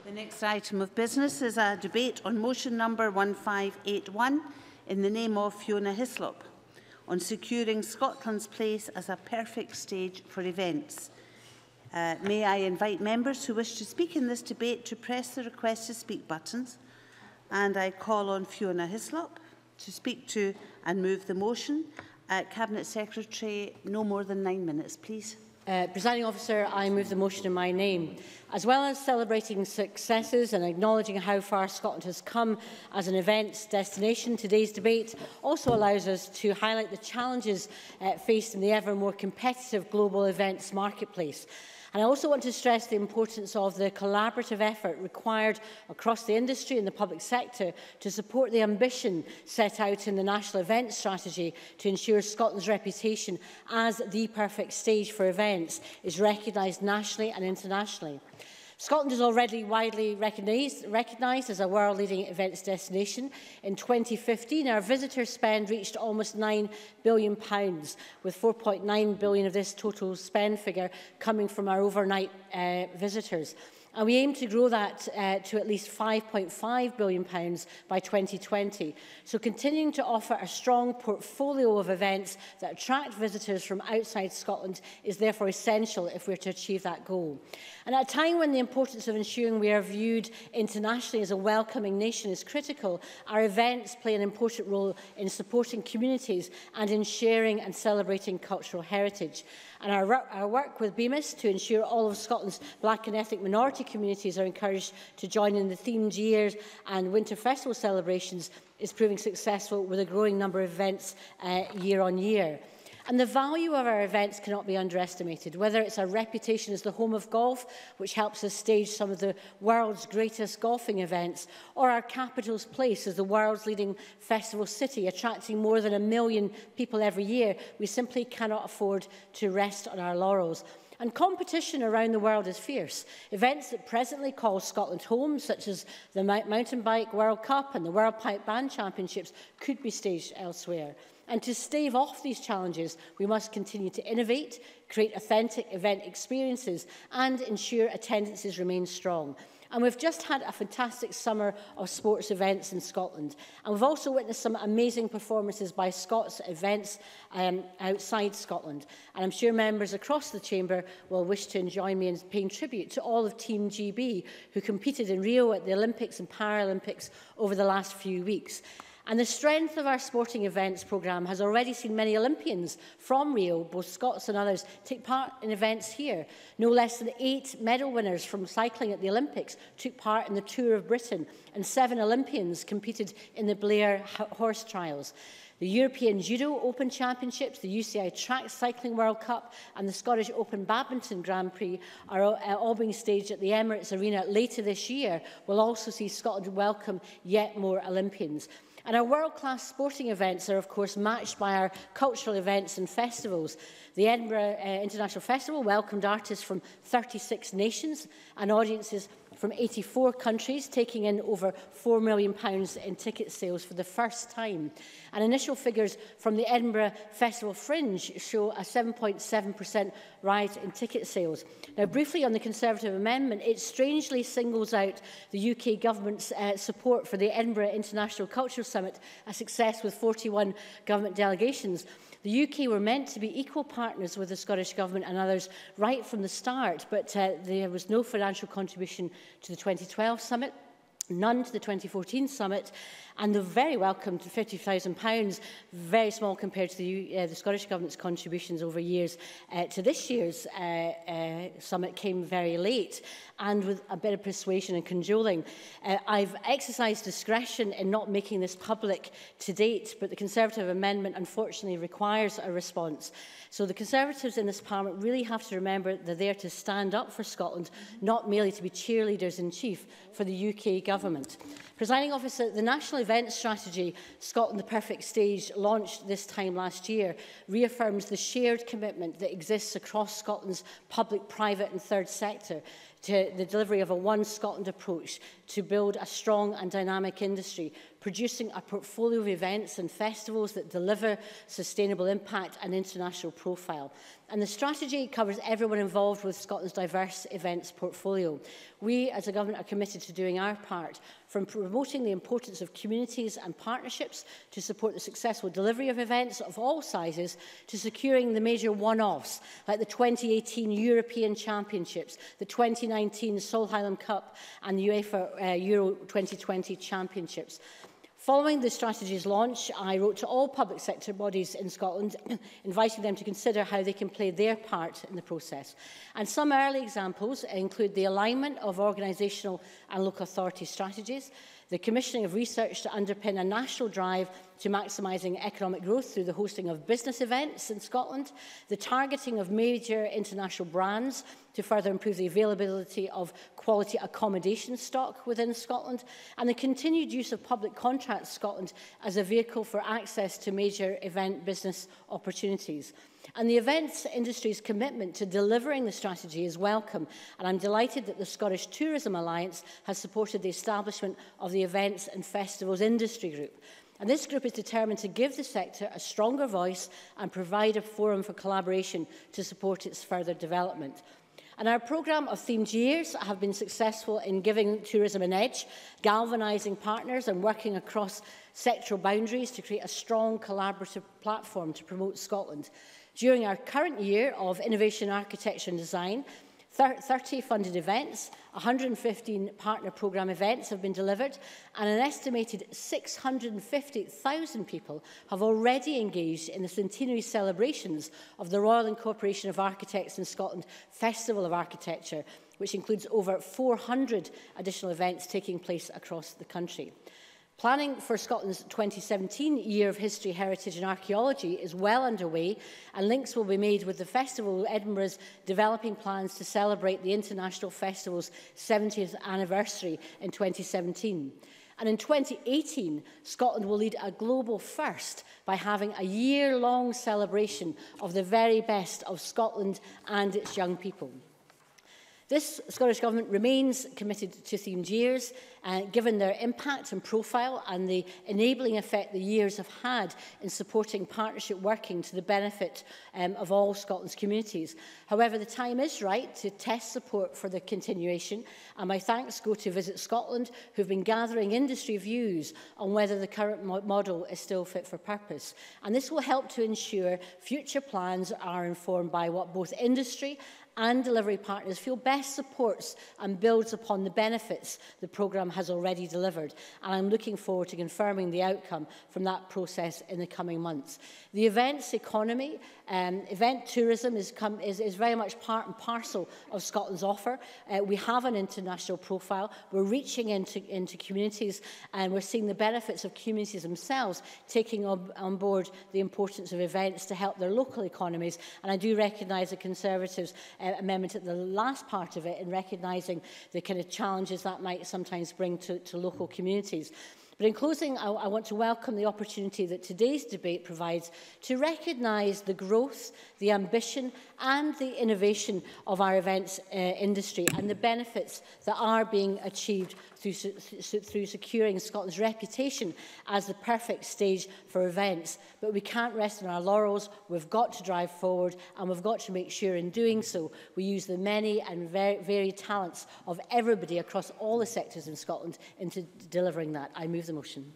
The next item of business is a debate on motion number 1581 in the name of Fiona Hislop on securing Scotland's place as a perfect stage for events. May I invite members who wish to speak in this debate to press the request to speak buttons, and I call on Fiona Hislop to speak to and move the motion. Cabinet Secretary, no more than 9 minutes, please. Presiding Officer, I move the motion in my name. As well as celebrating successes and acknowledging how far Scotland has come as an events destination, today's debate also allows us to highlight the challenges faced in the ever more competitive global events marketplace. And I also want to stress the importance of the collaborative effort required across the industry and the public sector to support the ambition set out in the National Events Strategy to ensure Scotland's reputation as the perfect stage for events is recognised nationally and internationally. Scotland is already widely recognised as a world-leading events destination. In 2015, our visitor spend reached almost £9 billion, with £4.9 billion of this total spend figure coming from our overnight visitors. And we aim to grow that to at least £5.5 billion by 2020. So continuing to offer a strong portfolio of events that attract visitors from outside Scotland is therefore essential if we're to achieve that goal. And at a time when the importance of ensuring we are viewed internationally as a welcoming nation is critical, our events play an important role in supporting communities and in sharing and celebrating cultural heritage. And our work with BMIS to ensure all of Scotland's Black and ethnic minority communities are encouraged to join in the themed years and winter festival celebrations is proving successful with a growing number of events year on year. And the value of our events cannot be underestimated, whether it's our reputation as the home of golf, which helps us stage some of the world's greatest golfing events, or our capital's place as the world's leading festival city, attracting more than 1 million people every year. We simply cannot afford to rest on our laurels. And competition around the world is fierce. Events that presently call Scotland home, such as the Mountain Bike World Cup and the World Pipe Band Championships, could be staged elsewhere. And to stave off these challenges, we must continue to innovate, create authentic event experiences, and ensure attendances remain strong. And we've just had a fantastic summer of sports events in Scotland. And we've also witnessed some amazing performances by Scots events outside Scotland. And I'm sure members across the chamber will wish to join me in paying tribute to all of Team GB who competed in Rio at the Olympics and Paralympics over the last few weeks. And the strength of our sporting events programme has already seen many Olympians from Rio, both Scots and others, take part in events here. No less than 8 medal winners from cycling at the Olympics took part in the Tour of Britain, and 7 Olympians competed in the Blair Horse Trials. The European Judo Open Championships, the UCI Track Cycling World Cup and the Scottish Open Badminton Grand Prix are all being staged at the Emirates Arena later this year, will also see Scotland welcome yet more Olympians. And our world-class sporting events are, of course, matched by our cultural events and festivals. The Edinburgh International Festival welcomed artists from 36 nations and audiences from 84 countries, taking in over £4 million in ticket sales for the first time. And initial figures from the Edinburgh Festival Fringe show a 7.7% rise in ticket sales. Now, briefly on the Conservative amendment, it strangely singles out the UK Government's support for the Edinburgh International Cultural Summit, a success with 41 government delegations. The UK were meant to be equal partners with the Scottish Government and others right from the start, but there was no financial contribution to the 2012 summit, none to the 2014 summit, and the very welcome to £50,000, very small compared to the Scottish Government's contributions over years to this year's summit, came very late and with a bit of persuasion and cajoling. I've exercised discretion in not making this public to date, but the Conservative amendment unfortunately requires a response. So the Conservatives in this Parliament really have to remember they're there to stand up for Scotland, not merely to be cheerleaders-in-chief for the UK Government. Presiding Officer, the National Events Strategy, Scotland the Perfect Stage, launched this time last year, reaffirms the shared commitment that exists across Scotland's public, private and third sector to the delivery of a One Scotland approach to build a strong and dynamic industry, producing a portfolio of events and festivals that deliver sustainable impact and international profile. And the strategy covers everyone involved with Scotland's diverse events portfolio. We, as a government, are committed to doing our part, from promoting the importance of communities and partnerships to support the successful delivery of events of all sizes, to securing the major one-offs like the 2018 European Championships, the 2019 Solheim Cup and the UEFA Euro 2020 Championships. Following the strategy's launch, I wrote to all public sector bodies in Scotland, inviting them to consider how they can play their part in the process. And some early examples include the alignment of organisational and local authority strategies, the commissioning of research to underpin a national drive to maximising economic growth through the hosting of business events in Scotland, the targeting of major international brands to further improve the availability of quality accommodation stock within Scotland, and the continued use of Public Contracts Scotland as a vehicle for access to major event business opportunities. And the events industry's commitment to delivering the strategy is welcome, and I'm delighted that the Scottish Tourism Alliance has supported the establishment of the Events and Festivals Industry Group. And this group is determined to give the sector a stronger voice and provide a forum for collaboration to support its further development. And our programme of themed years have been successful in giving tourism an edge, galvanising partners and working across sectoral boundaries to create a strong collaborative platform to promote Scotland. During our current year of Innovation, Architecture and Design, 30 funded events, 115 partner programme events have been delivered, and an estimated 650,000 people have already engaged in the centenary celebrations of the Royal Incorporation of Architects in Scotland Festival of Architecture, which includes over 400 additional events taking place across the country. Planning for Scotland's 2017 Year of History, Heritage and Archaeology is well underway, and links will be made with the Festival of Edinburgh's developing plans to celebrate the International Festival's 70th anniversary in 2017. And in 2018, Scotland will lead a global first by having a year-long celebration of the very best of Scotland and its young people. This Scottish Government remains committed to themed years, given their impact and profile and the enabling effect the years have had in supporting partnership working to the benefit of all Scotland's communities. However, the time is right to test support for the continuation, and my thanks go to Visit Scotland, who have been gathering industry views on whether the current model is still fit for purpose. And this will help to ensure future plans are informed by what both industry and delivery partners feel best supports and builds upon the benefits the programme has already delivered. And I'm looking forward to confirming the outcome from that process in the coming months. The events economy, event tourism is very much part and parcel of Scotland's offer. We have an international profile. We're reaching into communities, and we're seeing the benefits of communities themselves taking on board the importance of events to help their local economies. And I do recognise the Conservatives' amendment at the last part of it in recognising the kind of challenges that might sometimes bring to local communities. But in closing, I want to welcome the opportunity that today's debate provides to recognise the growth, the ambition and the innovation of our events industry and the benefits that are being achieved through securing Scotland's reputation as the perfect stage for events. But we can't rest on our laurels. We've got to drive forward, and we've got to make sure in doing so we use the many and varied talents of everybody across all the sectors in Scotland into delivering that. I move the motion.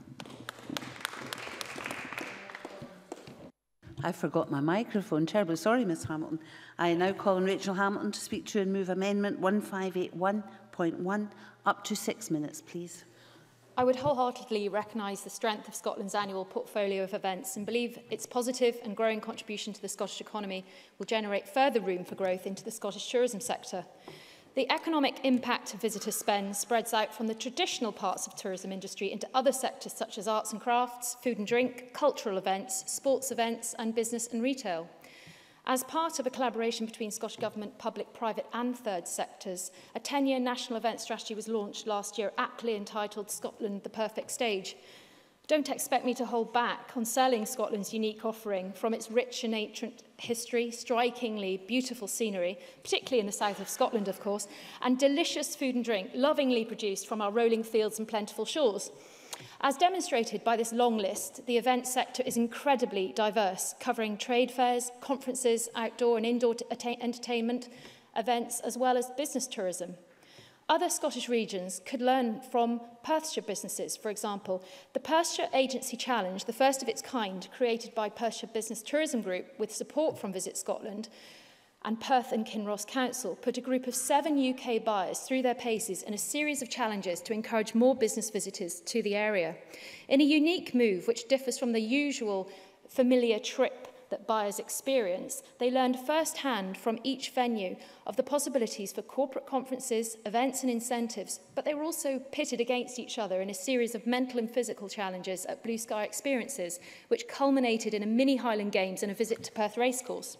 I forgot my microphone. Terribly sorry, Ms Hamilton. I now call on Rachel Hamilton to speak to and move Amendment 1581.1. Up to 6 minutes, please. I would wholeheartedly recognise the strength of Scotland's annual portfolio of events and believe its positive and growing contribution to the Scottish economy will generate further room for growth into the Scottish tourism sector. The economic impact of visitor spend spreads out from the traditional parts of tourism industry into other sectors such as arts and crafts, food and drink, cultural events, sports events and business and retail. As part of a collaboration between Scottish Government, public, private and third sectors, a 10-year national event strategy was launched last year, aptly entitled Scotland, the Perfect Stage. don't expect me to hold back on selling Scotland's unique offering from its rich and ancient history, strikingly beautiful scenery, particularly in the south of Scotland, of course, and delicious food and drink, lovingly produced from our rolling fields and plentiful shores. As demonstrated by this long list, the event sector is incredibly diverse, covering trade fairs, conferences, outdoor and indoor entertainment events, as well as business tourism. Other Scottish regions could learn from Perthshire businesses, for example. The Perthshire Agency Challenge, the first of its kind, created by Perthshire Business Tourism Group with support from Visit Scotland and Perth and Kinross Council, put a group of 7 UK buyers through their paces in a series of challenges to encourage more business visitors to the area. In a unique move which differs from the usual familiar trip that buyers experience, they learned firsthand from each venue of the possibilities for corporate conferences, events and incentives, but they were also pitted against each other in a series of mental and physical challenges at Blue Sky Experiences, which culminated in a mini Highland Games and a visit to Perth Racecourse.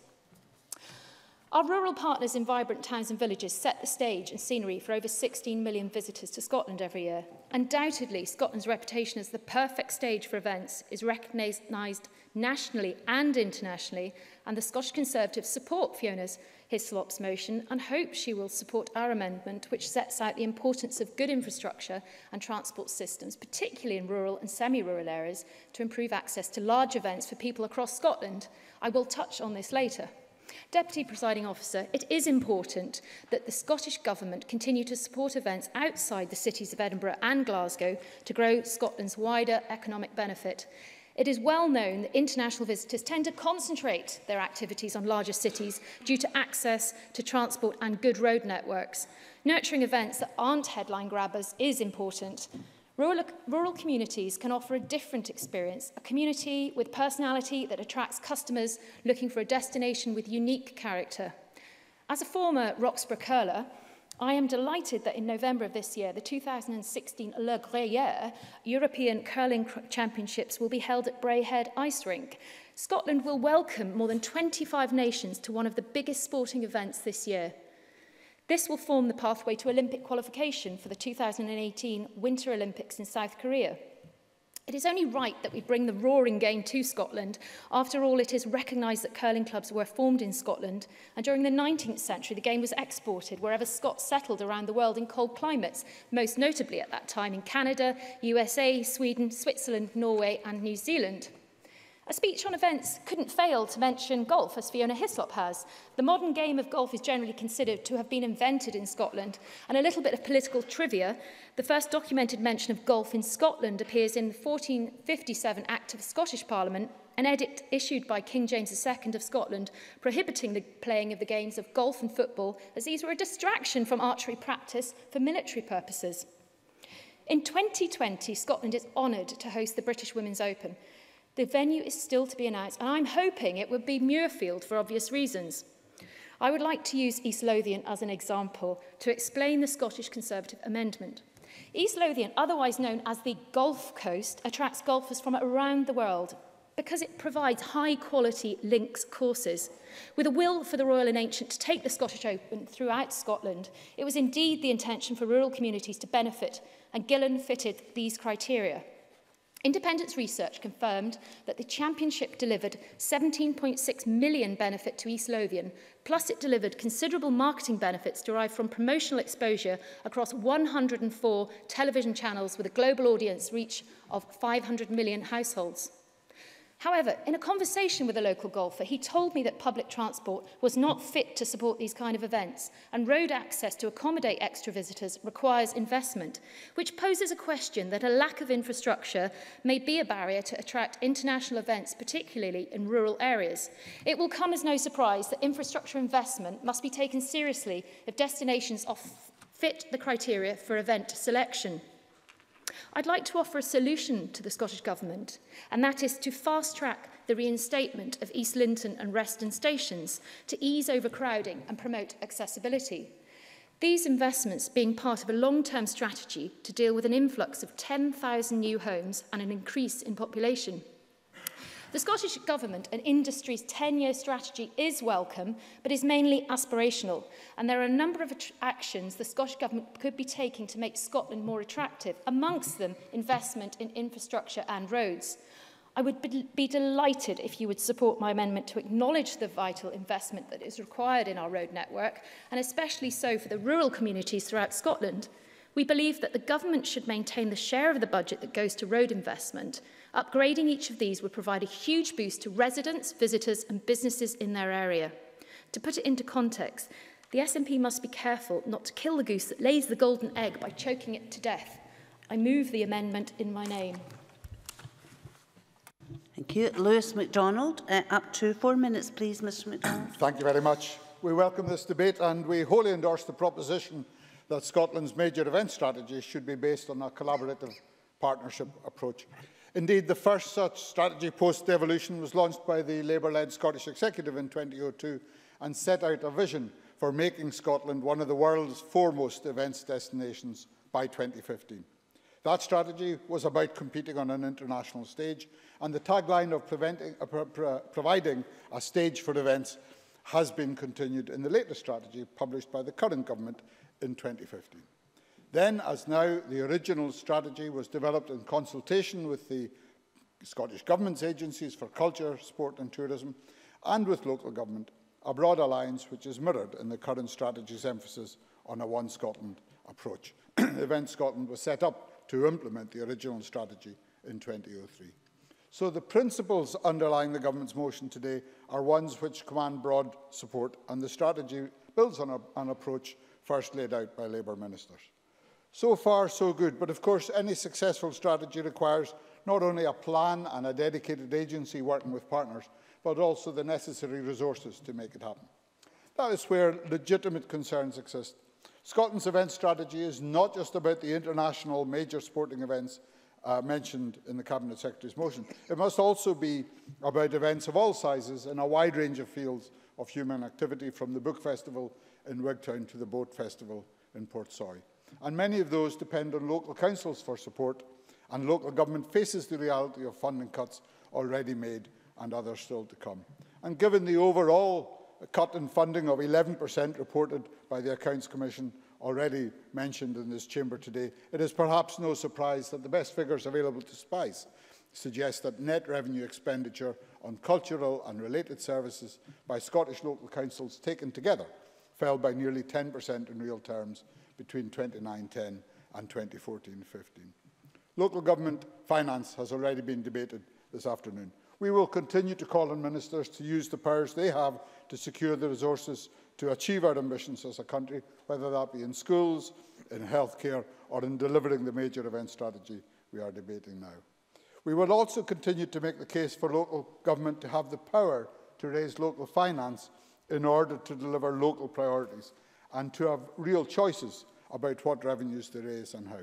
Our rural partners in vibrant towns and villages set the stage and scenery for over 16 million visitors to Scotland every year. Undoubtedly, Scotland's reputation as the perfect stage for events is recognised nationally and internationally, and the Scottish Conservatives support Fiona Hislop's motion and hope she will support our amendment, which sets out the importance of good infrastructure and transport systems, particularly in rural and semi-rural areas, to improve access to large events for people across Scotland. I will touch on this later. Deputy Presiding Officer, it is important that the Scottish Government continue to support events outside the cities of Edinburgh and Glasgow to grow Scotland's wider economic benefit. It is well known that international visitors tend to concentrate their activities on larger cities due to access to transport and good road networks. Nurturing events that aren't headline grabbers is important. Rural communities can offer a different experience, a community with personality that attracts customers looking for a destination with unique character. As a former Roxburgh curler, I am delighted that in November of this year, the 2016 Le Gruyere European Curling Championships will be held at Braehead Ice Rink. Scotland will welcome more than 25 nations to one of the biggest sporting events this year. This will form the pathway to Olympic qualification for the 2018 Winter Olympics in South Korea. It is only right that we bring the roaring game to Scotland. After all, it is recognised that curling clubs were formed in Scotland, and during the 19th century, the game was exported wherever Scots settled around the world in cold climates, most notably at that time in Canada, USA, Sweden, Switzerland, Norway and New Zealand. A speech on events couldn't fail to mention golf, as Fiona Hislop has. The modern game of golf is generally considered to have been invented in Scotland. And a little bit of political trivia, the first documented mention of golf in Scotland appears in the 1457 Act of the Scottish Parliament, an edict issued by King James II of Scotland, prohibiting the playing of the games of golf and football, as these were a distraction from archery practice for military purposes. In 2020, Scotland is honoured to host the British Women's Open. The venue is still to be announced, and I'm hoping it would be Muirfield for obvious reasons. I would like to use East Lothian as an example to explain the Scottish Conservative amendment. East Lothian, otherwise known as the Gulf Coast, attracts golfers from around the world because it provides high-quality links courses. With a will for the Royal and Ancient to take the Scottish Open throughout Scotland, it was indeed the intention for rural communities to benefit, and Gillen fitted these criteria. Independence research confirmed that the championship delivered 17.6 million benefit to East Lothian, plus it delivered considerable marketing benefits derived from promotional exposure across 104 television channels with a global audience reach of 500 million households. However, in a conversation with a local golfer, he told me that public transport was not fit to support these kind of events, and road access to accommodate extra visitors requires investment, which poses a question that a lack of infrastructure may be a barrier to attract international events, particularly in rural areas. It will come as no surprise that infrastructure investment must be taken seriously if destinations fit the criteria for event selection. I'd like to offer a solution to the Scottish Government, and that is to fast-track the reinstatement of East Linton and Reston stations to ease overcrowding and promote accessibility. These investments being part of a long-term strategy to deal with an influx of 10,000 new homes and an increase in population. The Scottish Government and industry's 10-year strategy is welcome, but is mainly aspirational, and there are a number of actions the Scottish Government could be taking to make Scotland more attractive, amongst them investment in infrastructure and roads. I would be delighted if you would support my amendment to acknowledge the vital investment that is required in our road network, and especially so for the rural communities throughout Scotland. We believe that the government should maintain the share of the budget that goes to road investment. Upgrading each of these would provide a huge boost to residents, visitors and businesses in their area. To put it into context, the SNP must be careful not to kill the goose that lays the golden egg by choking it to death. I move the amendment in my name. Thank you. Lewis MacDonald, up to 4 minutes, please, Mr MacDonald. Thank you very much. We welcome this debate and we wholly endorse the proposition that Scotland's major event strategy should be based on a collaborative partnership approach. Indeed, the first such strategy post-devolution was launched by the Labour-led Scottish Executive in 2002 and set out a vision for making Scotland one of the world's foremost events destinations by 2015. That strategy was about competing on an international stage, and the tagline of providing a stage for events has been continued in the latest strategy published by the current government in 2015. Then, as now, the original strategy was developed in consultation with the Scottish Government's agencies for culture, sport and tourism, and with local government, a broad alliance which is mirrored in the current strategy's emphasis on a One Scotland approach. Event Scotland was set up to implement the original strategy in 2003. So the principles underlying the government's motion today are ones which command broad support, and the strategy builds on an approach first laid out by Labour ministers. So far, so good, but of course any successful strategy requires not only a plan and a dedicated agency working with partners, but also the necessary resources to make it happen. That is where legitimate concerns exist. Scotland's event strategy is not just about the international major sporting events mentioned in the Cabinet Secretary's motion. It must also be about events of all sizes in a wide range of fields of human activity, from the Book Festival in Wigtown to the Boat Festival in Portsoy. And many of those depend on local councils for support, and local government faces the reality of funding cuts already made and others still to come. And given the overall cut in funding of 11% reported by the Accounts Commission already mentioned in this chamber today, it is perhaps no surprise that the best figures available to SPICE suggest that net revenue expenditure on cultural and related services by Scottish local councils taken together fell by nearly 10% in real terms between 2009-10 and 2014-15. Local government finance has already been debated this afternoon. We will continue to call on ministers to use the powers they have to secure the resources to achieve our ambitions as a country, whether that be in schools, in healthcare, or in delivering the major event strategy we are debating now. We will also continue to make the case for local government to have the power to raise local finance in order to deliver local priorities and to have real choices about what revenues they raise and how.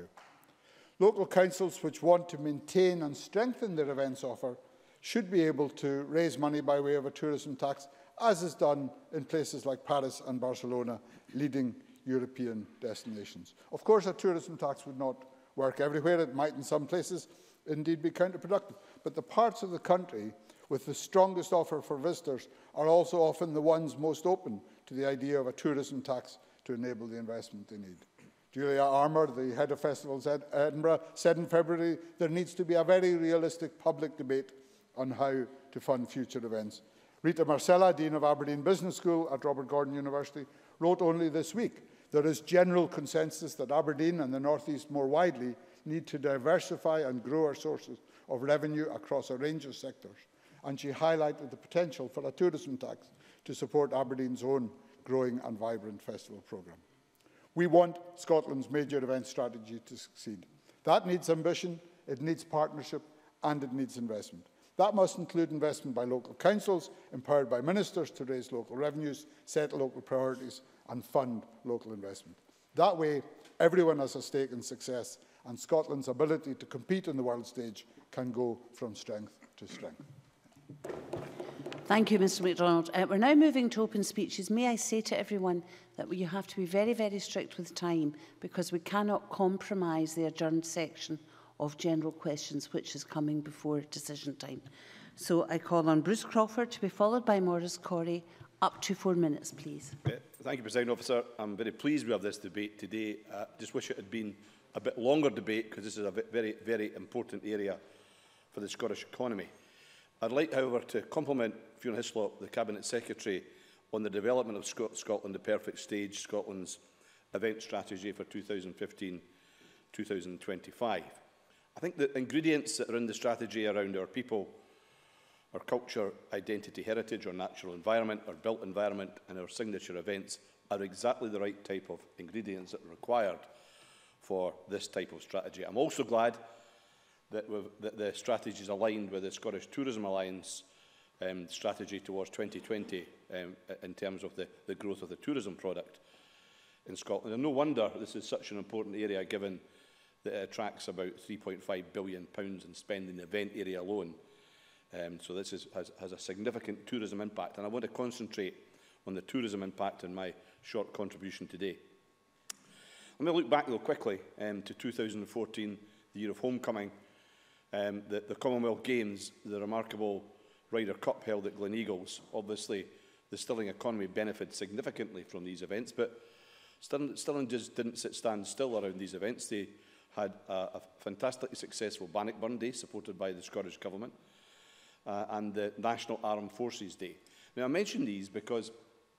Local councils which want to maintain and strengthen their events offer should be able to raise money by way of a tourism tax, as is done in places like Paris and Barcelona, leading European destinations. Of course, a tourism tax would not work everywhere. It might in some places indeed be counterproductive. But the parts of the country with the strongest offer for visitors are also often the ones most open to the idea of a tourism tax to enable the investment they need. Julia Armour, the head of festivals at Edinburgh, said in February there needs to be a very realistic public debate on how to fund future events. Rita Marcella, Dean of Aberdeen Business School at Robert Gordon University, wrote only this week, there is general consensus that Aberdeen and the North East more widely need to diversify and grow our sources of revenue across a range of sectors. And she highlighted the potential for a tourism tax to support Aberdeen's own growing and vibrant festival programme. We want Scotland's major event strategy to succeed. That needs ambition, it needs partnership, and it needs investment. That must include investment by local councils, empowered by ministers to raise local revenues, set local priorities, and fund local investment. That way, everyone has a stake in success, and Scotland's ability to compete on the world stage can go from strength to strength. Thank you, Mr MacDonald. We're now moving to open speeches. May I say to everyone that you have to be very, very strict with time, because we cannot compromise the adjourned section of general questions, which is coming before decision time. So I call on Bruce Crawford to be followed by Maurice Corey. Up to 4 minutes, please. Thank you, Presiding Officer. I'm very pleased we have this debate today. Just wish it had been a bit longer debate, because this is a very, very important area for the Scottish economy. I'd like, however, to compliment Fiona Hislop, the Cabinet Secretary, on the development of Scotland, the Perfect Stage, Scotland's event strategy for 2015-2025. I think the ingredients that are in the strategy around our people, our culture, identity, heritage, our natural environment, our built environment and our signature events are exactly the right type of ingredients that are required for this type of strategy. I'm also glad that the strategy is aligned with the Scottish Tourism Alliance strategy towards 2020 in terms of the growth of the tourism product in Scotland. And no wonder this is such an important area, given that it attracts about £3.5 billion in spend in the event area alone. So this has a significant tourism impact, and I want to concentrate on the tourism impact in my short contribution today. Let me look back, though, quickly to 2014, the year of homecoming, the Commonwealth Games, the remarkable Ryder Cup held at Gleneagles. Obviously, the Stirling economy benefited significantly from these events, but Stirling just didn't stand still around these events. They had a fantastically successful Bannockburn Day, supported by the Scottish Government, and the National Armed Forces Day. Now, I mention these because,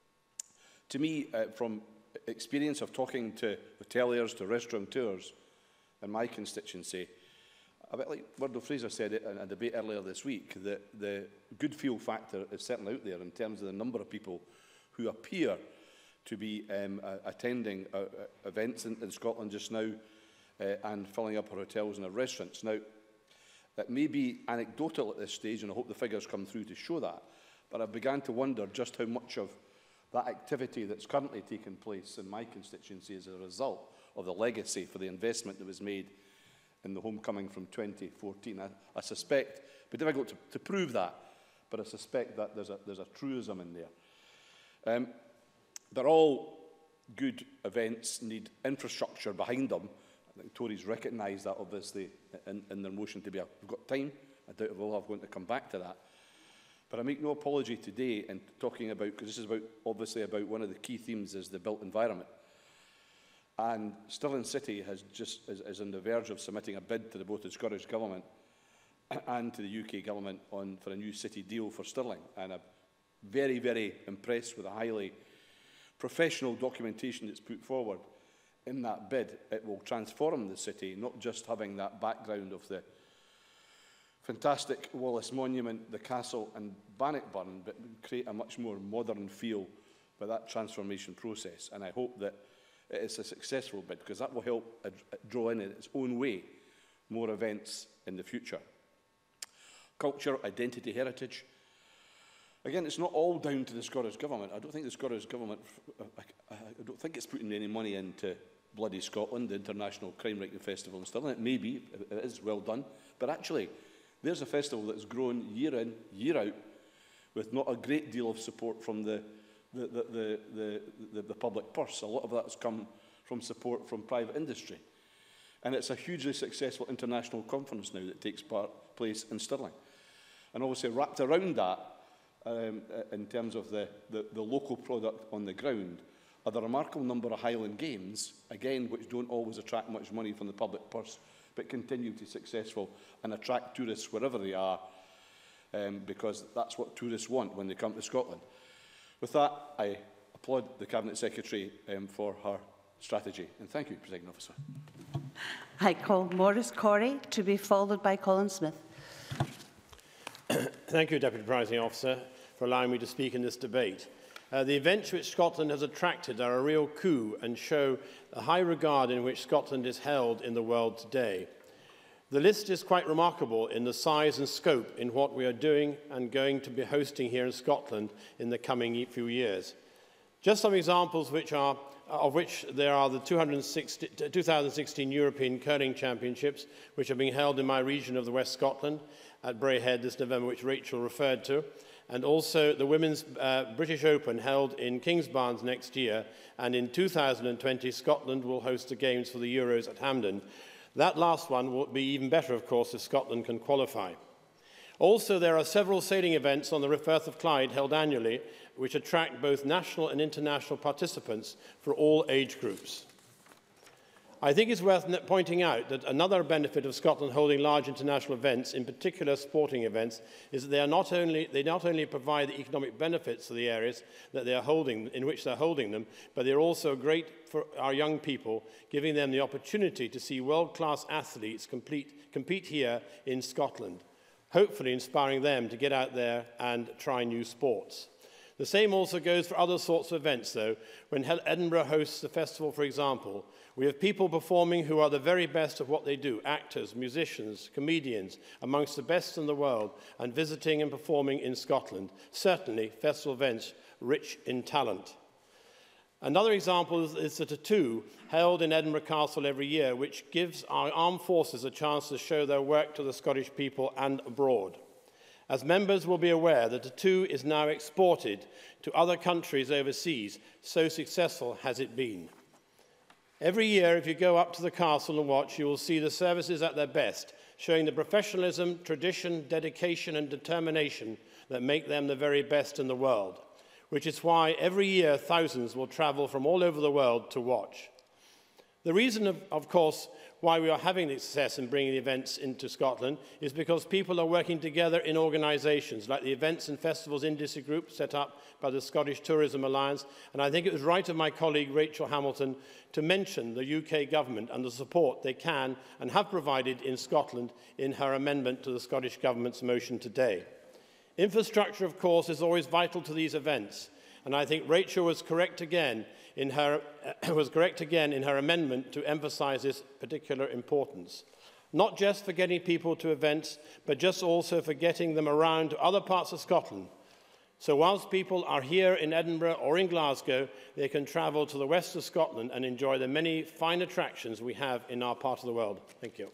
to me, from experience of talking to hoteliers, to restaurateurs in my constituency, a bit like Murdo Fraser said it in a debate earlier this week, that the good feel factor is certainly out there in terms of the number of people who appear to be attending events in Scotland just now and filling up our hotels and our restaurants. Now, it may be anecdotal at this stage, and I hope the figures come through to show that, but I began to wonder just how much of that activity that's currently taking place in my constituency is a result of the legacy for the investment that was made in the homecoming from 2014. I suspect, it'd be difficult to prove that, but I suspect that there's a truism in there. They're all good events, need infrastructure behind them. I think Tories recognise that, obviously, in their motion to be. We've got time. I doubt we'll have going to come back to that. But I make no apology today in talking about, because this is obviously about one of the key themes is the built environment. And Stirling City is on the verge of submitting a bid to both the Scottish Government and to the UK Government for a new city deal for Stirling. And I'm very, very impressed with the highly professional documentation that's put forward in that bid. It will transform the city, not just having that background of the fantastic Wallace Monument, the castle and Bannockburn, but create a much more modern feel by that transformation process. And I hope that it is a successful bid, because that will help draw in its own way more events in the future. Culture, identity, heritage. Again, it's not all down to the Scottish Government. I don't think the Scottish Government, I don't think it's putting any money into Bloody Scotland, the International Crime Writing Festival in Stirling. It may be, it is well done. But actually, there's a festival that's grown year in, year out, with not a great deal of support from the public purse. A lot of that's come from support from private industry. And it's a hugely successful international conference now that takes place in Stirling. And obviously wrapped around that, in terms of the local product on the ground, are the remarkable number of Highland Games, again, which don't always attract much money from the public purse, but continue to be successful and attract tourists wherever they are, because that's what tourists want when they come to Scotland. With that, I applaud the Cabinet Secretary for her strategy. And thank you, Presiding Officer. I call Maurice Corey to be followed by Colin Smith. Thank you, Deputy Presiding Officer, for allowing me to speak in this debate. The events which Scotland has attracted are a real coup and show the high regard in which Scotland is held in the world today. The list is quite remarkable in the size and scope in what we are doing and going to be hosting here in Scotland in the coming few years. Just some examples of which there are the 2016 European Curling Championships, which are being held in my region of the West Scotland at Braehead this November, which Rachel referred to, and also the Women's British Open held in Kingsbarns next year, and in 2020 Scotland will host the Games for the Euros at Hampden. That last one will be even better, of course, if Scotland can qualify. Also, there are several sailing events on the Firth of Clyde held annually, which attract both national and international participants for all age groups. I think it's worth pointing out that another benefit of Scotland holding large international events, in particular sporting events, is that they not only provide the economic benefits of the areas that they are holding, in which they're holding them, but they're also great for our young people, giving them the opportunity to see world-class athletes compete here in Scotland, hopefully inspiring them to get out there and try new sports. The same also goes for other sorts of events, though. When Edinburgh hosts the festival, for example, we have people performing who are the very best of what they do, actors, musicians, comedians, amongst the best in the world, and visiting and performing in Scotland. Certainly, festival events rich in talent. Another example is the Tattoo, held in Edinburgh Castle every year, which gives our armed forces a chance to show their work to the Scottish people and abroad. As members will be aware, the Tattoo is now exported to other countries overseas, so successful has it been. Every year, if you go up to the castle and watch, you will see the services at their best, showing the professionalism, tradition, dedication and determination that make them the very best in the world, which is why every year thousands will travel from all over the world to watch. The reason, of course, why we are having the success in bringing the events into Scotland is because people are working together in organisations like the Events and Festivals Industry Group set up by the Scottish Tourism Alliance, and I think it was right of my colleague Rachel Hamilton to mention the UK Government and the support they can and have provided in Scotland in her amendment to the Scottish Government's motion today. Infrastructure, of course, is always vital to these events, and I think Rachel was correct again in her amendment to emphasise this particular importance. Not just for getting people to events, but just also for getting them around to other parts of Scotland. So whilst people are here in Edinburgh or in Glasgow, they can travel to the west of Scotland and enjoy the many fine attractions we have in our part of the world. Thank you.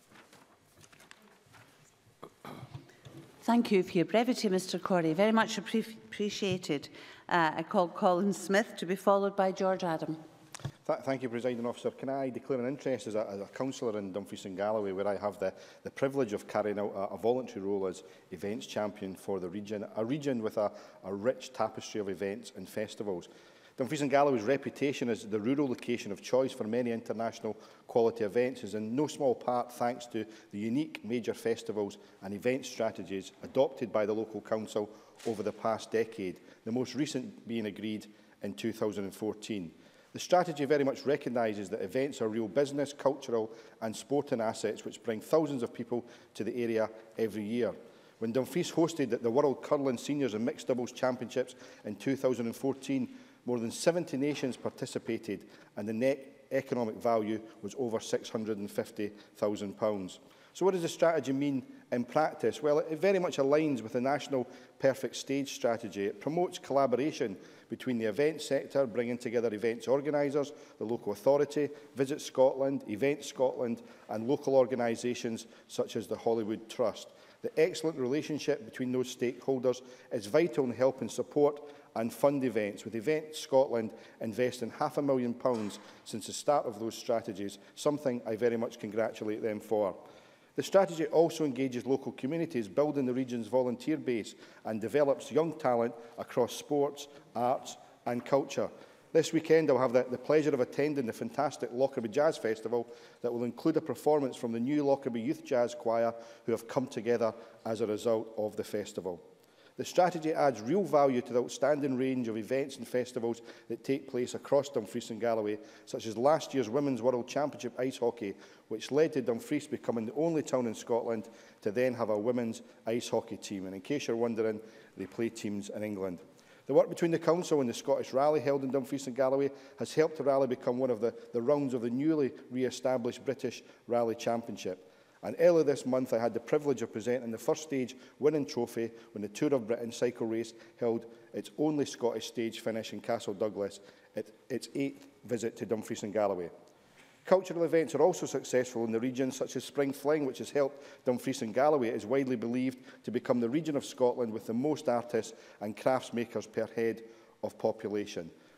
Thank you for your brevity, Mr Corrie. Very much appreciated. I call Colin Smith to be followed by George Adam. Thank you, Presiding Officer. Can I declare an interest as a councillor in Dumfries and Galloway, where I have the privilege of carrying out a voluntary role as events champion for the region, a region with a rich tapestry of events and festivals. Dumfries and Galloway's reputation as the rural location of choice for many international quality events is in no small part thanks to the unique major festivals and event strategies adopted by the local council over the past decade, the most recent being agreed in 2014. The strategy very much recognises that events are real business, cultural and sporting assets which bring thousands of people to the area every year. When Dumfries hosted the World Curling Seniors and Mixed Doubles Championships in 2014, more than 70 nations participated and the net economic value was over £650,000. So what does the strategy mean in practice? Well, it very much aligns with the National Perfect Stage strategy. It promotes collaboration between the event sector, bringing together events organisers, the local authority, Visit Scotland, Event Scotland and local organisations such as the Hollywood Trust. The excellent relationship between those stakeholders is vital in helping support and fund events, with Event Scotland investing £500,000 since the start of those strategies, something I very much congratulate them for. The strategy also engages local communities, building the region's volunteer base and develops young talent across sports, arts and culture. This weekend I'll have the pleasure of attending the fantastic Lockerbie Jazz Festival that will include a performance from the new Lockerbie Youth Jazz Choir who have come together as a result of the festival. The strategy adds real value to the outstanding range of events and festivals that take place across Dumfries and Galloway, such as last year's Women's World Championship Ice Hockey, which led to Dumfries becoming the only town in Scotland to then have a women's ice hockey team. And in case you're wondering, they play teams in England. The work between the Council and the Scottish Rally held in Dumfries and Galloway has helped the rally become one of the rounds of the newly re-established British Rally Championship. And earlier this month, I had the privilege of presenting the first stage winning trophy when the Tour of Britain cycle race held its only Scottish stage finish in Castle Douglas, its 8th visit to Dumfries and Galloway. Cultural events are also successful in the region, such as Spring Fling, which has helped Dumfries and Galloway. It is widely believed to become the region of Scotland with the most artists and crafts makers per head of population.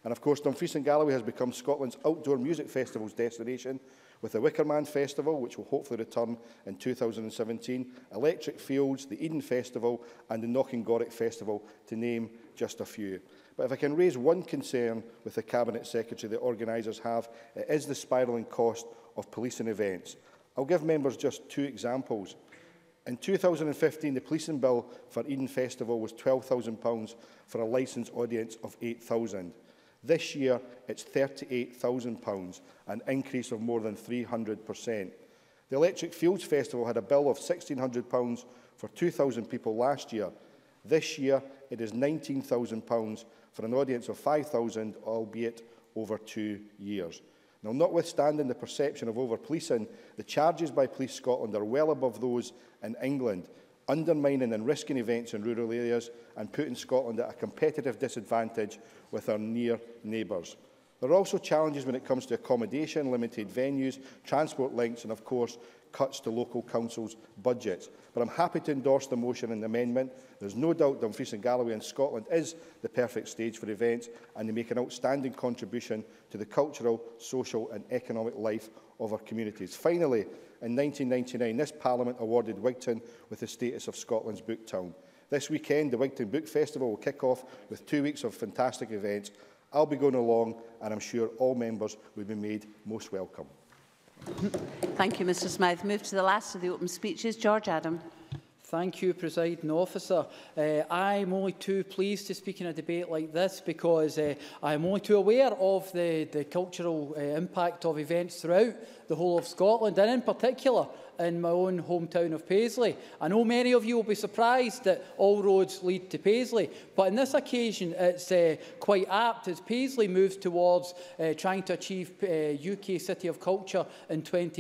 And of course, Dumfries and Galloway has become Scotland's outdoor music festival's destination, with the Wickerman Festival, which will hopefully return in 2017, Electric Fields, the Eden Festival and the Knockingorrick Festival, to name just a few. But if I can raise one concern with the Cabinet Secretary the organisers have, it is the spiralling cost of policing events. I'll give members just two examples. In 2015, the policing bill for Eden Festival was £12,000 for a licensed audience of 8,000. This year, it's £38,000, an increase of more than 300%. The Electric Fields Festival had a bill of £1,600 for 2,000 people last year. This year, it is £19,000 for an audience of 5,000, albeit over 2 years. Now, notwithstanding the perception of over-policing, the charges by Police Scotland are well above those in England, undermining and risking events in rural areas and putting Scotland at a competitive disadvantage with our near neighbours. There are also challenges when it comes to accommodation, limited venues, transport links and, of course, cuts to local councils' budgets. But I'm happy to endorse the motion and the amendment. There's no doubt Dumfries and Galloway in Scotland is the perfect stage for events, and they make an outstanding contribution to the cultural, social and economic life of our communities. Finally, in 1999, this Parliament awarded Wigton with the status of Scotland's Book Town. This weekend, the Wigton Book Festival will kick off with 2 weeks of fantastic events. I'll be going along, and I'm sure all members will be made most welcome. Thank you, Mr Smythe. Move to the last of the open speeches. George Adam. Thank you, Presiding Officer. I'm only too pleased to speak in a debate like this because I'm only too aware of the cultural impact of events throughout the whole of Scotland, and in particular in my own hometown of Paisley. I know many of you will be surprised that all roads lead to Paisley, but on this occasion it's quite apt as Paisley moves towards trying to achieve UK City of Culture in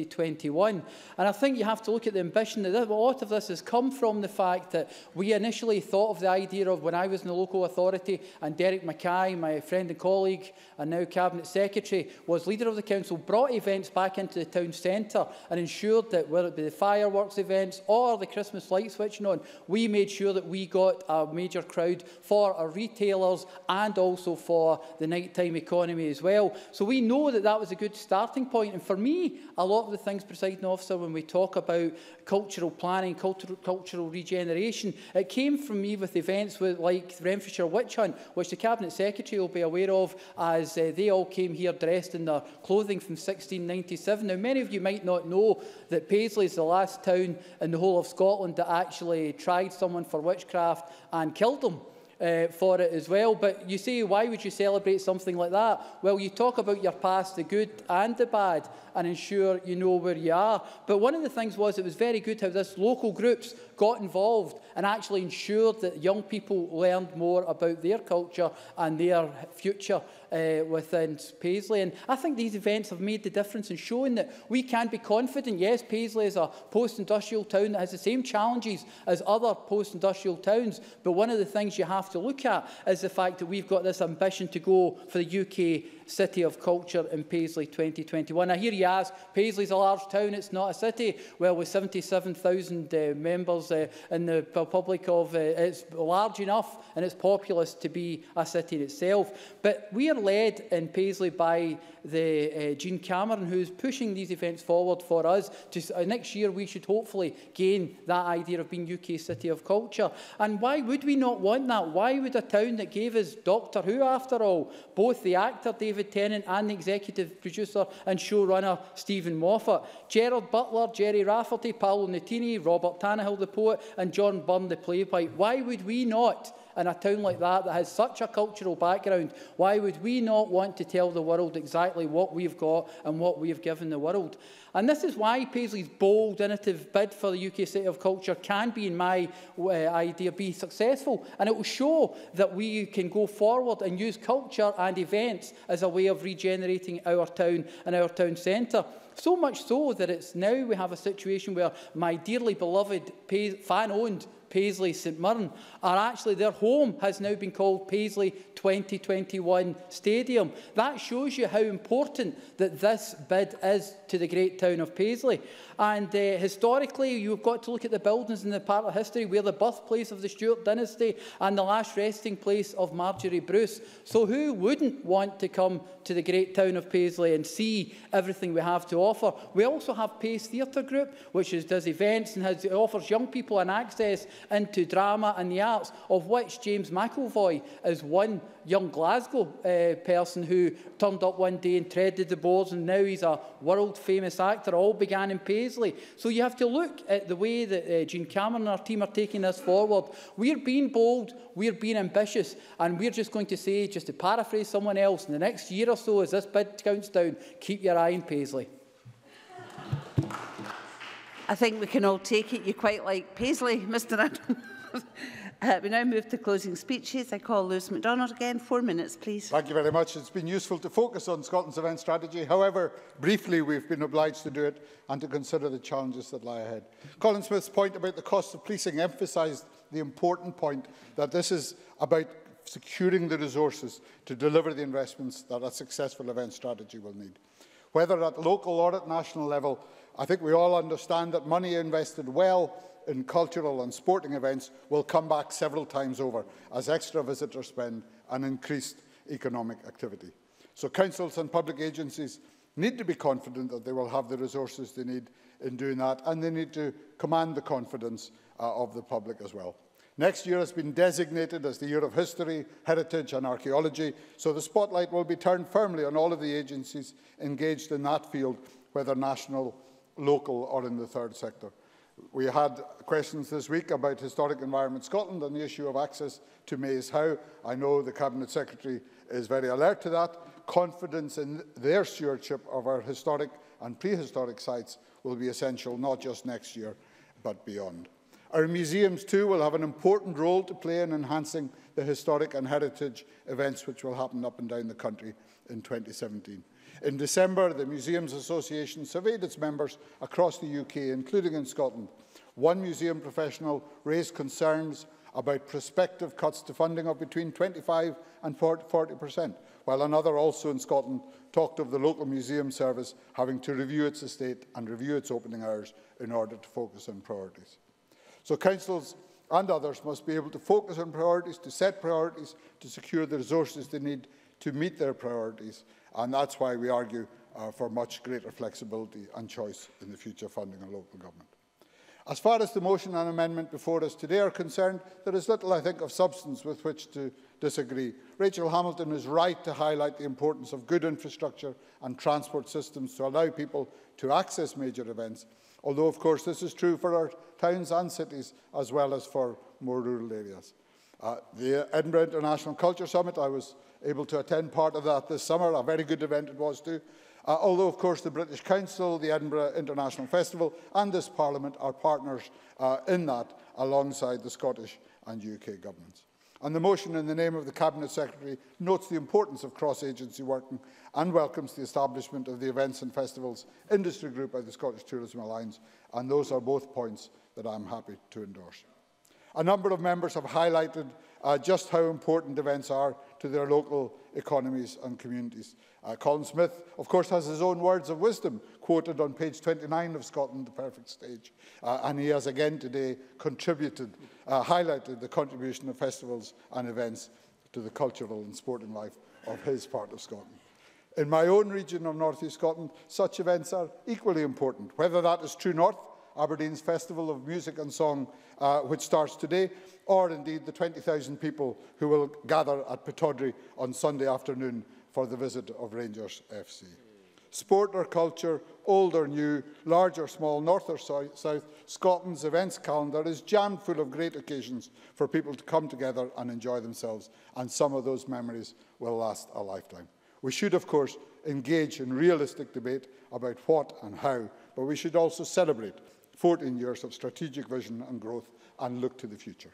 2021. And I think you have to look at the ambition that a lot of this has come from the fact that we initially thought of the idea of when I was in the local authority and Derek Mackay, my friend and colleague and now Cabinet Secretary, was leader of the council, brought events back into the town centre and ensured that whether it be the fireworks events or the Christmas light switching on, we made sure that we got a major crowd for our retailers and also for the nighttime economy as well. So we know that that was a good starting point. And for me, a lot of the things, Presiding Officer, when we talk about cultural planning, cultural regeneration, it came from me with events like the Renfrewshire Witch Hunt, which the Cabinet Secretary will be aware of, as they all came here dressed in their clothing from 1697. Now, many of you might not know that Paisley is the last town in the whole of Scotland that actually tried someone for witchcraft and killed them for it as well. But you say, why would you celebrate something like that? Well, you talk about your past, the good and the bad, and ensure you know where you are. But one of the things was it was very good how this local groups got involved and actually ensured that young people learned more about their culture and their future within Paisley. And I think these events have made the difference in showing that we can be confident. Yes, Paisley is a post-industrial town that has the same challenges as other post-industrial towns, but one of the things you have to look at is the fact that we've got this ambition to go for the UK City of Culture in Paisley 2021. I hear you ask, Paisley's a large town, it's not a city. Well, with 77,000 members in the public of, it's large enough and it's populous to be a city itself. But we are led in Paisley by the Jean Cameron, who's pushing these events forward for us. Next year we should hopefully gain that idea of being UK City of Culture. And why would we not want that? Why would a town that gave us Doctor Who, after all, both the actor David Tennant and the executive producer and showrunner Stephen Moffat, Gerard Butler, Jerry Rafferty, Paolo Nutini, Robert Tannehill the poet and John Byrne the playwright, why would we not, in a town like that has such a cultural background, why would we not want to tell the world exactly what we've got and what we have given the world? And this is why Paisley's bold, innovative bid for the UK City of Culture can be, in my idea, be successful. And it will show that we can go forward and use culture and events as a way of regenerating our town and our town centre. So much so that it's now we have a situation where my dearly beloved fan-owned Paisley St Mirren are actually, their home has now been called Paisley 2021 Stadium. That shows you how important that this bid is to the great town of Paisley. And historically, you've got to look at the buildings in the part of history where the birthplace of the Stuart dynasty and the last resting place of Marjorie Bruce. So who wouldn't want to come to the great town of Paisley and see everything we have to offer? We also have Pace Theatre Group, which does events and offers young people an access into drama and the arts, of which James McElvoy is one young Glasgow person who turned up one day and treaded the boards, and now he's a world-famous actor. All began in Paisley. So you have to look at the way that Jean Cameron and our team are taking this forward. We're being bold, we're being ambitious, and we're just going to say, just to paraphrase someone else, in the next year or so, as this bid counts down, keep your eye on Paisley. I think we can all take it. You quite like Paisley, Mr. Adam. We now move to closing speeches. I call Lewis MacDonald again. 4 minutes, please. Thank you very much. It's been useful to focus on Scotland's event strategy. However, briefly, we've been obliged to do it and to consider the challenges that lie ahead. Colin Smith's point about the cost of policing emphasised the important point that this is about securing the resources to deliver the investments that a successful event strategy will need. Whether at local or at national level, I think we all understand that money invested well in cultural and sporting events will come back several times over as extra visitor spend and increased economic activity. So councils and public agencies need to be confident that they will have the resources they need in doing that, and they need to command the confidence of the public as well. Next year has been designated as the Year of History, Heritage and Archaeology, so the spotlight will be turned firmly on all of the agencies engaged in that field, whether national, local or in the third sector. We had questions this week about Historic Environment Scotland and the issue of access to Maze How. I know the Cabinet Secretary is very alert to that. Confidence in their stewardship of our historic and prehistoric sites will be essential, not just next year, but beyond. Our museums too will have an important role to play in enhancing the historic and heritage events which will happen up and down the country in 2017. In December, the Museums Association surveyed its members across the UK, including in Scotland. One museum professional raised concerns about prospective cuts to funding of between 25% and 40%, while another, also in Scotland, talked of the local museum service having to review its estate and review its opening hours in order to focus on priorities. So councils and others must be able to focus on priorities, to set priorities, to secure the resources they need to meet their priorities, and that's why we argue for much greater flexibility and choice in the future funding of local government. As far as the motion and amendment before us today are concerned, there is little, I think, of substance with which to disagree. Rachel Hamilton is right to highlight the importance of good infrastructure and transport systems to allow people to access major events, although, of course, this is true for our towns and cities as well as for more rural areas. The Edinburgh International Culture Summit, I was able to attend part of that this summer. A very good event it was too. Although, of course, the British Council, the Edinburgh International Festival and this Parliament are partners in that, alongside the Scottish and UK governments. And the motion in the name of the Cabinet Secretary notes the importance of cross-agency working and welcomes the establishment of the Events and Festivals Industry Group by the Scottish Tourism Alliance, and those are both points that I am happy to endorse. A number of members have highlighted just how important events are to their local economies and communities. Colin Smith, of course, has his own words of wisdom quoted on page 29 of Scotland, The Perfect Stage, and he has again today highlighted the contribution of festivals and events to the cultural and sporting life of his part of Scotland. In my own region of North East Scotland, such events are equally important, whether that is True North, Aberdeen's Festival of Music and Song, which starts today, or indeed the 20,000 people who will gather at Pittodrie on Sunday afternoon for the visit of Rangers FC. Sport or culture, old or new, large or small, north or south, Scotland's events calendar is jammed full of great occasions for people to come together and enjoy themselves, and some of those memories will last a lifetime. We should, of course, engage in realistic debate about what and how, but we should also celebrate 14 years of strategic vision and growth and look to the future.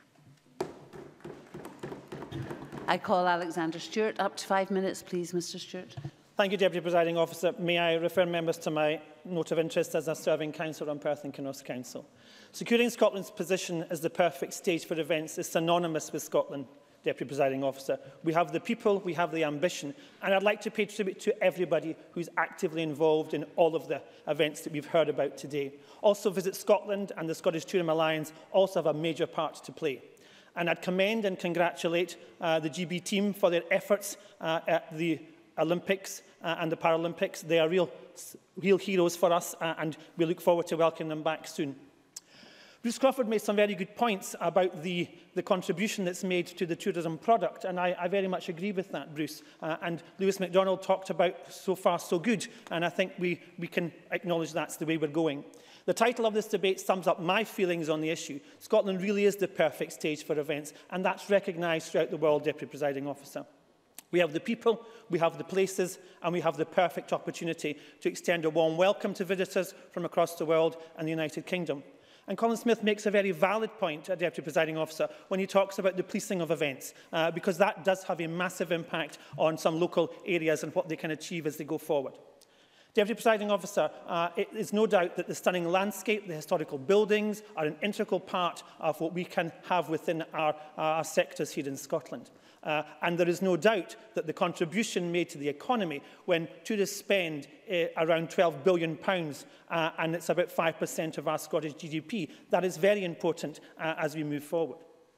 I call Alexander Stewart. Up to 5 minutes, please, Mr. Stewart. Thank you, Deputy Presiding Officer. May I refer members to my note of interest as a serving councillor on Perth and Kinross Council. Securing Scotland's position as the perfect stage for events is synonymous with Scotland, Deputy Presiding Officer. We have the people, we have the ambition, and I'd like to pay tribute to everybody who's actively involved in all of the events that we've heard about today. Also, Visit Scotland and the Scottish Tourism Alliance also have a major part to play. And I'd commend and congratulate the GB team for their efforts at the Olympics and the Paralympics. They are real heroes for us, and we look forward to welcoming them back soon. Bruce Crawford made some very good points about the contribution that's made to the tourism product, and I very much agree with that, Bruce. And Lewis MacDonald talked about so far so good, and I think we can acknowledge that's the way we're going. The title of this debate sums up my feelings on the issue. Scotland really is the perfect stage for events, and that's recognised throughout the world, Deputy Presiding Officer. We have the people, we have the places, and we have the perfect opportunity to extend a warm welcome to visitors from across the world and the United Kingdom. And Colin Smith makes a very valid point, Deputy Presiding Officer, when he talks about the policing of events, because that does have a massive impact on some local areas and what they can achieve as they go forward. Deputy Presiding Officer, it is no doubt that the stunning landscape, the historical buildings, are an integral part of what we can have within our sectors here in Scotland. And there is no doubt that the contribution made to the economy when tourists spend around £12 billion and it's about 5% of our Scottish GDP, that is very important as we move forward.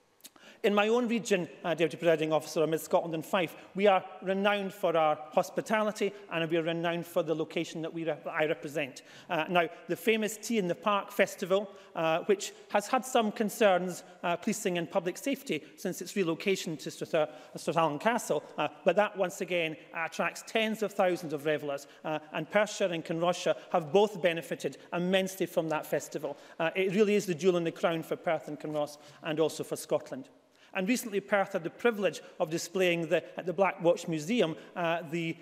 In my own region, Deputy Presiding Officer, amid Scotland and Fife, we are renowned for our hospitality and we are renowned for the location that I represent. Now, the famous Tea in the Park Festival, which has had some concerns, policing and public safety since its relocation to Strathallan Castle, but that once again attracts tens of thousands of revellers, and Perthshire and Kinrossshire have both benefited immensely from that festival. It really is the jewel in the crown for Perth and Kinross and also for Scotland. And recently, Perth had the privilege of displaying at the Black Watch Museum the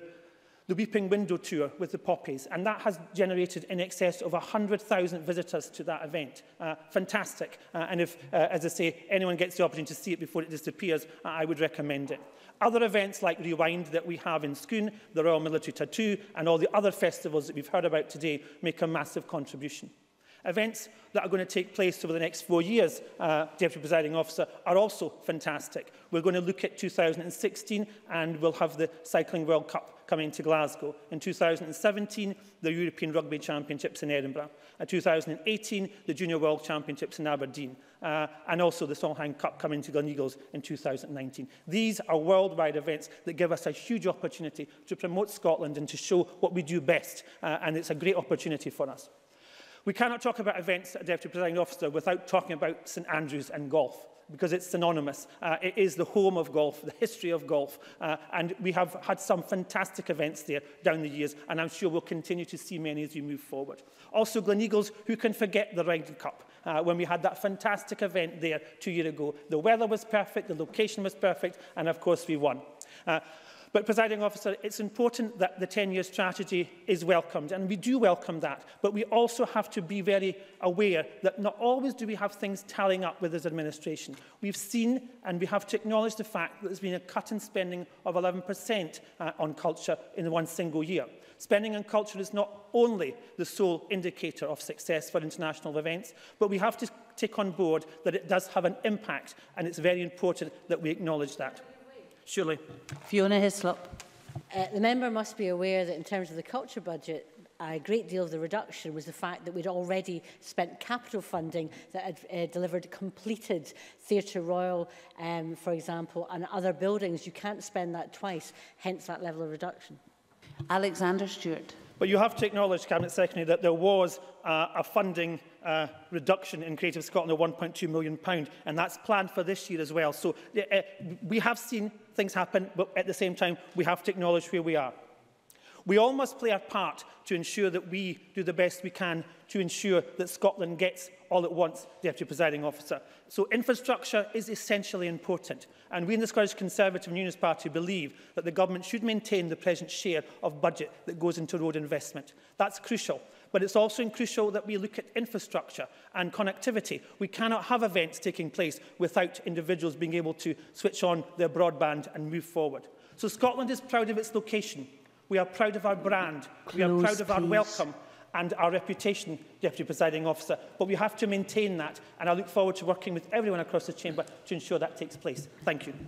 Weeping Window tour with the poppies, and that has generated in excess of 100,000 visitors to that event. Fantastic. And if, as I say, anyone gets the opportunity to see it before it disappears, I would recommend it. Other events like Rewind that we have in Scone, the Royal Military Tattoo, and all the other festivals that we've heard about today make a massive contribution. Events that are going to take place over the next 4 years, Deputy Presiding Officer, are also fantastic. We're going to look at 2016 and we'll have the Cycling World Cup coming to Glasgow. In 2017, the European Rugby Championships in Edinburgh. In 2018, the Junior World Championships in Aberdeen. And also the Solheim Cup coming to Gleneagles in 2019. These are worldwide events that give us a huge opportunity to promote Scotland and to show what we do best. And it's a great opportunity for us. We cannot talk about events, Deputy Presiding Officer, without talking about St Andrews and golf, because it's synonymous. It is the home of golf, the history of golf, and we have had some fantastic events there down the years, and I'm sure we'll continue to see many as we move forward. Also, Gleneagles, who can forget the Ryder Cup, when we had that fantastic event there 2 years ago. The weather was perfect, the location was perfect, and of course we won. But, Presiding Officer, it's important that the 10-year strategy is welcomed, and we do welcome that. But we also have to be very aware that not always do we have things tallying up with this administration. We've seen, and we have to acknowledge the fact that there's been a cut in spending of 11% on culture in one single year. Spending on culture is not only the sole indicator of success for international events, but we have to take on board that it does have an impact, and it's very important that we acknowledge that. Surely. Fiona Hislop. The member must be aware that in terms of the culture budget, a great deal of the reduction was the fact that we'd already spent capital funding that had delivered completed Theatre Royal, for example, and other buildings. You can't spend that twice, hence that level of reduction. Alexander Stewart. But you have to acknowledge, Cabinet Secretary, that there was a funding reduction in Creative Scotland of £1.2 million, and that's planned for this year as well. So we have seen things happen, but at the same time, we have to acknowledge where we are. We all must play our part to ensure that we do the best we can to ensure that Scotland gets all it wants, Deputy Presiding Officer. So infrastructure is essentially important. And we in the Scottish Conservative and Unionist Party believe that the government should maintain the present share of budget that goes into road investment. That's crucial. But it's also crucial that we look at infrastructure and connectivity. We cannot have events taking place without individuals being able to switch on their broadband and move forward. So Scotland is proud of its location. We are proud of our brand. We are proud of our welcome and our reputation, Deputy Presiding Officer. But we have to maintain that, and I look forward to working with everyone across the chamber to ensure that takes place. Thank you.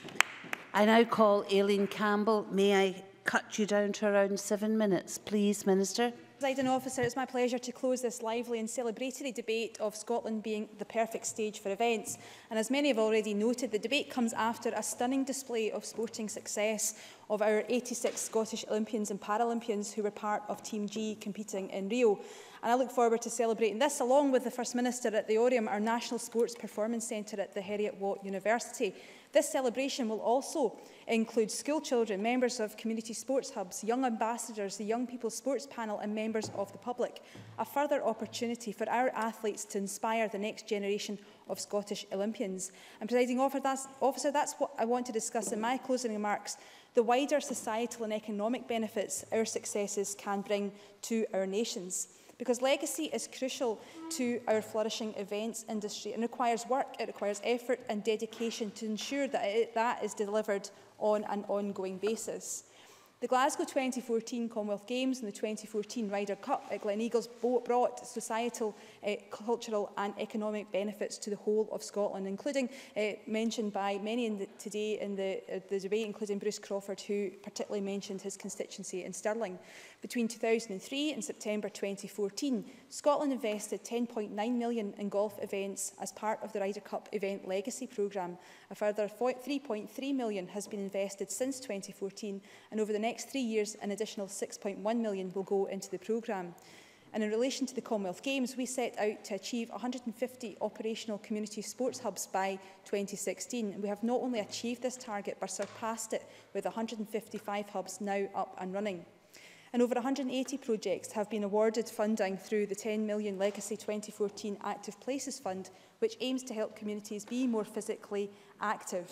I now call Aileen Campbell. May I cut you down to around 7 minutes, please, Minister? Presiding Officer, it's my pleasure to close this lively and celebratory debate of Scotland being the perfect stage for events. And as many have already noted, the debate comes after a stunning display of sporting success of our 86 Scottish Olympians and Paralympians who were part of Team G competing in Rio. And I look forward to celebrating this along with the First Minister at the Oriam, our National Sports Performance Centre at the Heriot-Watt University. This celebration will also include school children, members of community sports hubs, young ambassadors, the Young People's Sports Panel and members of the public. A further opportunity for our athletes to inspire the next generation of Scottish Olympians. And Presiding Officer, that's what I want to discuss in my closing remarks, the wider societal and economic benefits our successes can bring to our nations. Because legacy is crucial to our flourishing events industry and requires work, it requires effort and dedication to ensure that that is delivered on an ongoing basis. The Glasgow 2014 Commonwealth Games and the 2014 Ryder Cup at Gleneagles brought societal, cultural and economic benefits to the whole of Scotland, including mentioned by many today in the debate, including Bruce Crawford, who particularly mentioned his constituency in Stirling. Between 2003 and September 2014, Scotland invested £10.9 million in golf events as part of the Ryder Cup Event Legacy Programme. A further £3.3 million has been invested since 2014, and over the next 3 years, an additional £6.1 million will go into the programme. And in relation to the Commonwealth Games, we set out to achieve 150 operational community sports hubs by 2016. And we have not only achieved this target, but surpassed it with 155 hubs now up and running. And over 180 projects have been awarded funding through the £10 million Legacy 2014 Active Places Fund, which aims to help communities be more physically active.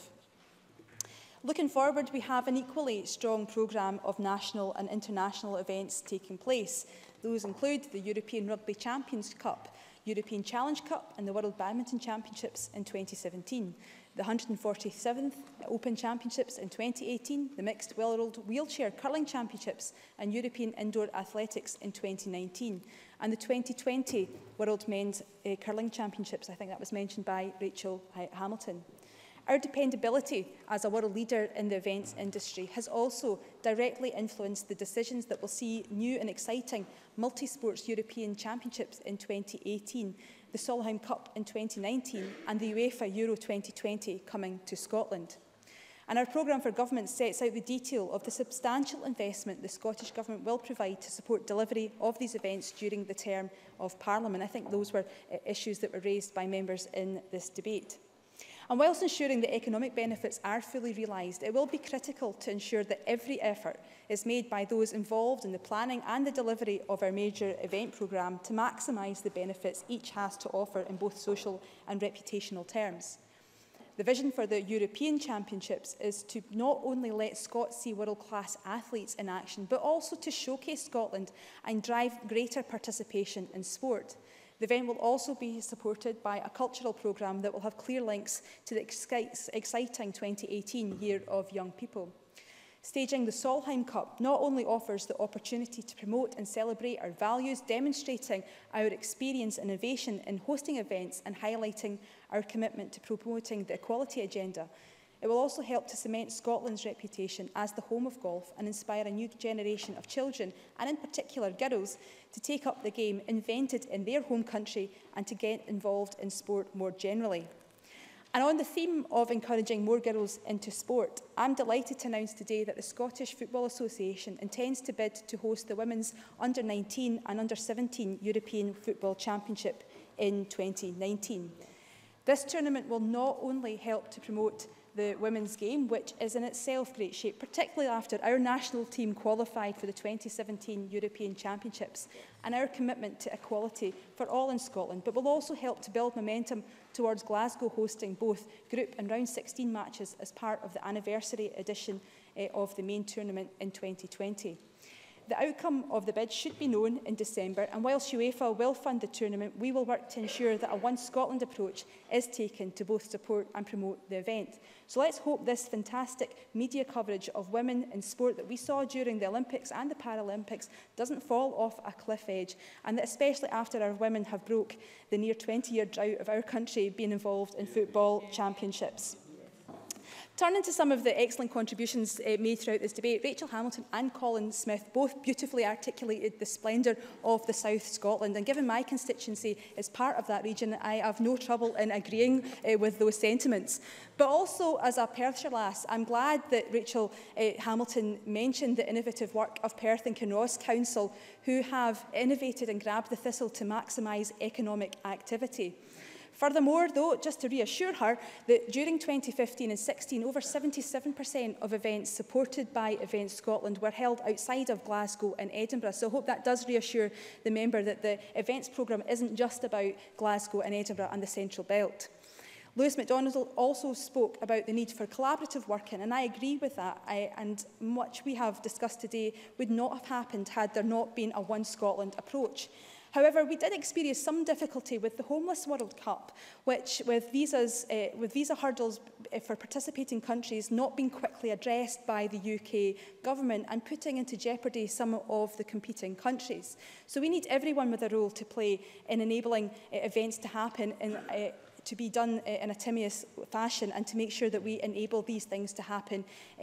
Looking forward, we have an equally strong programme of national and international events taking place. Those include the European Rugby Champions Cup, European Challenge Cup and the World Badminton Championships in 2017, the 147th Open Championships in 2018, the Mixed World Wheelchair Curling Championships and European Indoor Athletics in 2019, and the 2020 World Men's Curling Championships. I think that was mentioned by Rachel Hamilton. Our dependability as a world leader in the events industry has also directly influenced the decisions that will see new and exciting multi-sports European Championships in 2018, the Solheim Cup in 2019 and the UEFA Euro 2020 coming to Scotland. And our programme for government sets out the detail of the substantial investment the Scottish Government will provide to support delivery of these events during the term of Parliament. I think those were issues that were raised by members in this debate. And whilst ensuring that economic benefits are fully realised, it will be critical to ensure that every effort is made by those involved in the planning and the delivery of our major event programme to maximise the benefits each has to offer in both social and reputational terms. The vision for the European Championships is to not only let Scots see world-class athletes in action, but also to showcase Scotland and drive greater participation in sport. The event will also be supported by a cultural programme that will have clear links to the exciting 2018 Year of Young People. Staging the Solheim Cup not only offers the opportunity to promote and celebrate our values, demonstrating our experience and innovation in hosting events and highlighting our commitment to promoting the equality agenda, it will also help to cement Scotland's reputation as the home of golf and inspire a new generation of children, and in particular girls, to take up the game invented in their home country and to get involved in sport more generally. And on the theme of encouraging more girls into sport, I'm delighted to announce today that the Scottish Football Association intends to bid to host the Women's Under-19 and Under-17 European Football Championship in 2019. This tournament will not only help to promote the women's game, which is in itself great shape, particularly after our national team qualified for the 2017 European Championships, and our commitment to equality for all in Scotland, but will also help to build momentum towards Glasgow hosting both group and round 16 matches as part of the anniversary edition of the main tournament in 2020. The outcome of the bid should be known in December, and whilst UEFA will fund the tournament, we will work to ensure that a One Scotland approach is taken to both support and promote the event. So let's hope this fantastic media coverage of women in sport that we saw during the Olympics and the Paralympics doesn't fall off a cliff edge, and that especially after our women have broke the near 20-year drought of our country being involved in football championships. Turning to some of the excellent contributions made throughout this debate, Rachel Hamilton and Colin Smith both beautifully articulated the splendour of the South Scotland. And given my constituency is part of that region, I have no trouble in agreeing with those sentiments. But also, as a Perthshire lass, I'm glad that Rachel Hamilton mentioned the innovative work of Perth and Kinross Council, who have innovated and grabbed the thistle to maximise economic activity. Furthermore, though, just to reassure her that during 2015 and 16, over 77% of events supported by Events Scotland were held outside of Glasgow and Edinburgh. So I hope that does reassure the member that the events programme isn't just about Glasgow and Edinburgh and the Central Belt. Lewis MacDonald also spoke about the need for collaborative working, and I agree with that. And much we have discussed today would not have happened had there not been a One Scotland approach. However, we did experience some difficulty with the Homeless World Cup, which, with visa hurdles for participating countries not being quickly addressed by the UK government and putting into jeopardy some of the competing countries. So we need everyone with a role to play in enabling events to happen to be done in a Timaeus fashion, and to make sure that we enable these things to happen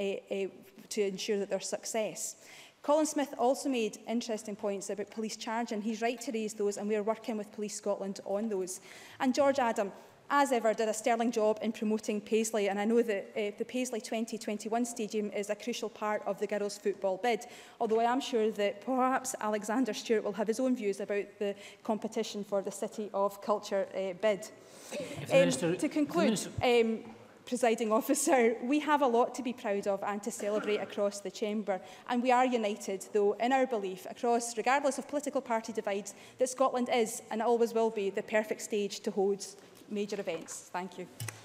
to ensure that there's success. Colin Smith also made interesting points about police charge, and he's right to raise those, and we are working with Police Scotland on those. And George Adam, as ever, did a sterling job in promoting Paisley, and I know that the Paisley 2021 stadium is a crucial part of the girls' football bid, although I am sure that perhaps Alexander Stewart will have his own views about the competition for the City of Culture bid. To conclude, Presiding Officer, we have a lot to be proud of and to celebrate across the Chamber, and we are united, though, in our belief, across, regardless of political party divides, that Scotland is, and always will be, the perfect stage to hold major events. Thank you.